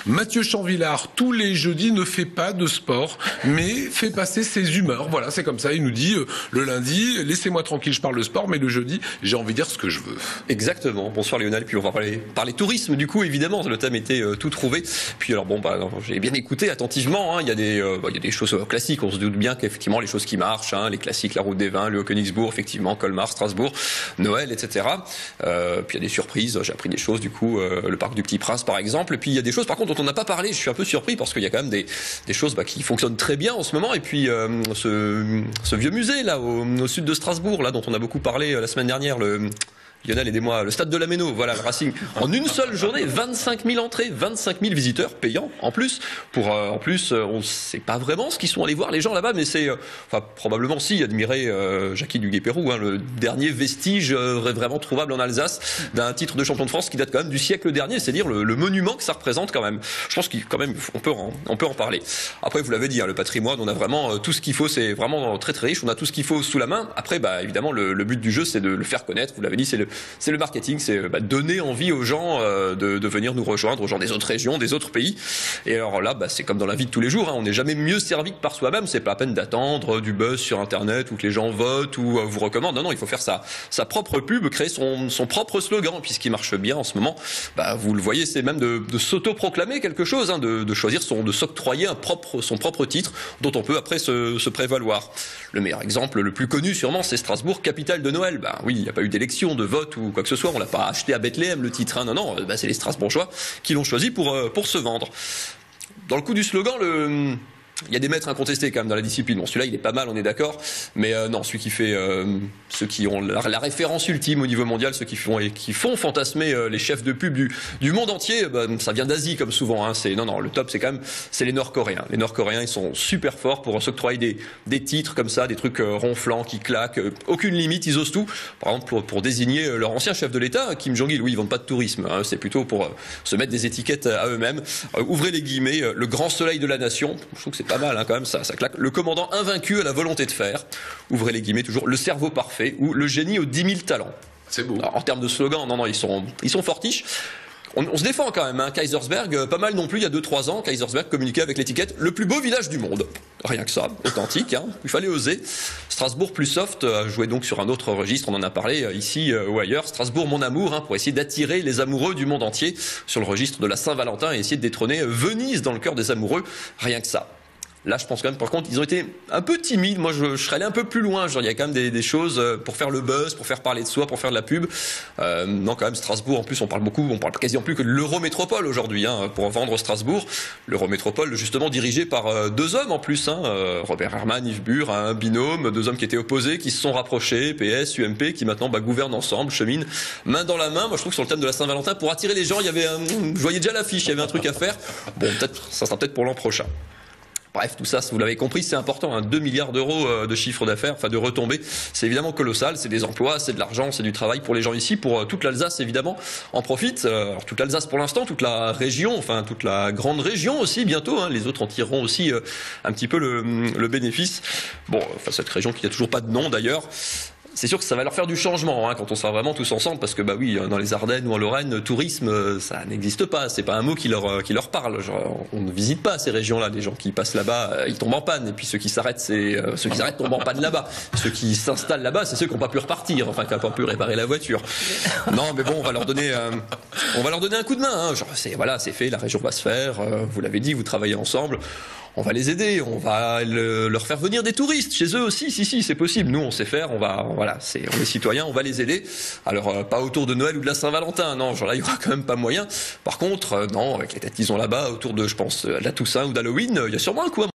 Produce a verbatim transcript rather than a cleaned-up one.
Mathieu Chanvillard, tous les jeudis, ne fait pas de sport, mais fait passer ses humeurs. Voilà, c'est comme ça. Il nous dit, euh, le lundi, laissez-moi tranquille, je parle de sport, mais le jeudi, j'ai envie de dire ce que je veux. Exactement. Bonsoir Lionel, puis on va parler, parler tourisme, du coup, évidemment, le thème était euh, tout trouvé. Puis alors, bon, bah, j'ai bien écouté attentivement, hein. il, y a des, euh, bah, il y a des choses classiques, on se doute bien qu'effectivement, les choses qui marchent, hein, les classiques, la route des vins, le Haut-Königsbourg, effectivement, Colmar, Strasbourg, Noël, et cetera. Euh, puis il y a des surprises, j'ai appris des choses, du coup, euh, le parc du Petit Prince, par exemple. Et puis il y a des choses, par contre, dont on n'a pas parlé, je suis un peu surpris, parce qu'il y a quand même des, des choses bah, qui fonctionnent très bien en ce moment. Et puis euh, ce, ce vieux musée, là, au, au sud de Strasbourg, là, dont on a beaucoup parlé euh, la semaine dernière, le... Lionel, aidez-moi, le stade de la Méno, voilà, le Racing. En une seule journée, vingt-cinq mille entrées, vingt-cinq mille visiteurs payants en plus. Pour, euh, en plus, euh, on ne sait pas vraiment ce qu'ils sont allés voir les gens là-bas, mais c'est, euh, enfin, probablement si, admirer euh, Jackie Duguay-Pérou, hein, le dernier vestige euh, vraiment trouvable en Alsace d'un titre de champion de France qui date quand même du siècle dernier, c'est-à-dire le, le monument que ça représente quand même. Je pense qu'il quand même, on peut en, on peut en parler. Après, vous l'avez dit, hein, le patrimoine, on a vraiment euh, tout ce qu'il faut, c'est vraiment très très riche, on a tout ce qu'il faut sous la main. Après, bah, évidemment, le, le but du jeu, c'est de le faire connaître. Vous l'avez dit, c'est le C'est le marketing, c'est bah, donner envie aux gens euh, de, de venir nous rejoindre, aux gens des autres régions, des autres pays. Et alors là, bah, c'est comme dans la vie de tous les jours, hein, on n'est jamais mieux servi que par soi-même. C'est pas la peine d'attendre du buzz sur Internet ou que les gens votent ou euh, vous recommandent. Non, non, il faut faire sa, sa propre pub, créer son, son propre slogan. Puis ce qui marche bien en ce moment, bah, vous le voyez, c'est même de, de s'auto-proclamer quelque chose, hein, de, de choisir son, de s'octroyer un propre, son propre titre dont on peut après se, se prévaloir. Le meilleur exemple, le plus connu sûrement, c'est Strasbourg, capitale de Noël. Bah oui, il n'y a pas eu d'élection, de vote ou quoi que ce soit. On l'a pas acheté à Bethléem le titre. Hein. Non, non, bah, c'est les Strasbourgeois qui l'ont choisi pour euh, pour se vendre. Dans le coup du slogan, le il y a des maîtres incontestés quand même dans la discipline. Bon, celui-là, il est pas mal, on est d'accord. Mais euh, non, celui qui fait euh, ceux qui ont la, la référence ultime au niveau mondial, ceux qui font et qui font fantasmer euh, les chefs de pub du, du monde entier, bah, ça vient d'Asie comme souvent. Hein. C'est non, non, le top, c'est quand même c'est les Nord-Coréens. Les Nord-Coréens, ils sont super forts pour s'octroyer des des titres comme ça, des trucs euh, ronflants qui claquent, euh, aucune limite, ils osent tout. Par exemple, pour, pour désigner euh, leur ancien chef de l'État, Kim Jong-il, oui, ils vendent pas de tourisme. Hein. C'est plutôt pour euh, se mettre des étiquettes à eux-mêmes. Euh, ouvrez les guillemets, euh, le grand soleil de la nation. Je trouve que c'est pas mal, hein, quand même. Ça, ça claque. Le commandant invaincu à la volonté de faire. Ouvrez les guillemets toujours. Le cerveau parfait ou le génie aux dix mille talents. C'est beau. Alors, en termes de slogan, non, non, ils sont, ils sont fortiches. On, on se défend quand même, hein. Kaisersberg, euh, pas mal non plus, il y a deux trois ans, Kaisersberg communiquait avec l'étiquette le plus beau village du monde. Rien que ça, authentique, hein. Il fallait oser. Strasbourg plus soft a joué donc sur un autre registre, on en a parlé euh, ici euh, ou ailleurs. Strasbourg mon amour, hein, pour essayer d'attirer les amoureux du monde entier sur le registre de la Saint-Valentin et essayer de détrôner euh, Venise dans le cœur des amoureux. Rien que ça. Là, je pense quand même, par contre, ils ont été un peu timides. Moi, je, je serais allé un peu plus loin. Genre, il y a quand même des, des choses pour faire le buzz, pour faire parler de soi, pour faire de la pub. Euh, non, quand même, Strasbourg, en plus, on parle beaucoup, on parle quasiment plus que de l'Eurométropole aujourd'hui, hein, pour vendre Strasbourg. L'Eurométropole, justement, dirigée par euh, deux hommes en plus, hein, euh, Robert Herrmann, Yves Bure, un binôme, deux hommes qui étaient opposés, qui se sont rapprochés, P S, U M P, qui maintenant bah, gouvernent ensemble, cheminent main dans la main. Moi, je trouve que sur le thème de la Saint-Valentin, pour attirer les gens, il y avait un, je voyais déjà l'affiche, il y avait un truc à faire. Bon, peut-être, ça sera peut-être pour l'an prochain. Bref, tout ça, vous l'avez compris, c'est important. Hein, deux milliards d'euros de chiffre d'affaires, enfin de retombées, c'est évidemment colossal. C'est des emplois, c'est de l'argent, c'est du travail pour les gens ici, pour toute l'Alsace évidemment en profite. Alors toute l'Alsace pour l'instant, toute la région, enfin toute la grande région aussi bientôt. Hein, les autres en tireront aussi euh, un petit peu le, le bénéfice. Bon, enfin cette région qui n'a toujours pas de nom d'ailleurs. C'est sûr que ça va leur faire du changement hein, quand on sera vraiment tous ensemble, parce que bah oui, dans les Ardennes ou en Lorraine, tourisme, ça n'existe pas. C'est pas un mot qui leur qui leur parle. Genre, on ne visite pas ces régions-là. Les gens qui passent là-bas, ils tombent en panne. Et puis ceux qui s'arrêtent, c'est euh, ceux qui s'arrêtent tombent en panne là-bas. Ceux qui s'installent là-bas, c'est ceux qui n'ont pas pu repartir, enfin qui n'ont pas pu réparer la voiture. Non, mais bon, on va leur donner, euh, on va leur donner un coup de main. Hein. Genre, c'est voilà, c'est fait. La région va se faire. Euh, vous l'avez dit, vous travaillez ensemble. On va les aider, on va le, leur faire venir des touristes chez eux aussi, si si c'est possible. Nous on sait faire, on va voilà, c'est on est citoyens, on va les aider. Alors euh, pas autour de Noël ou de la Saint-Valentin, non, genre là il y aura quand même pas moyen. Par contre, euh, non, avec les têtes qu'ils ont là-bas autour de, je pense, de la Toussaint ou d'Halloween, il y a sûrement un coup à